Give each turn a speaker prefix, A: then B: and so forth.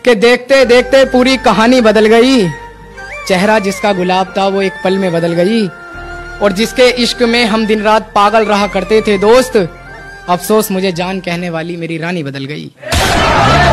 A: कि देखते देखते पूरी कहानी बदल गई। चेहरा जिसका गुलाब था वो एक पल में बदल गई। और जिसके इश्क में हम दिन रात पागल रहा करते थे दोस्त, अफसोस मुझे जान कहने वाली मेरी रानी बदल गई।